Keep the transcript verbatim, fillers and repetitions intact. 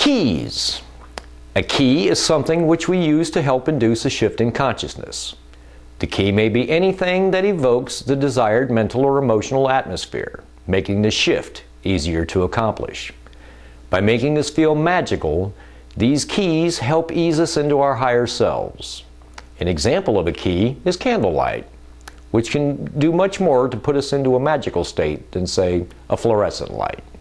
Keys. A key is something which we use to help induce a shift in consciousness. The key may be anything that evokes the desired mental or emotional atmosphere, making the shift easier to accomplish. By making us feel magical, these keys help ease us into our higher selves. An example of a key is candlelight, which can do much more to put us into a magical state than, say, a fluorescent light.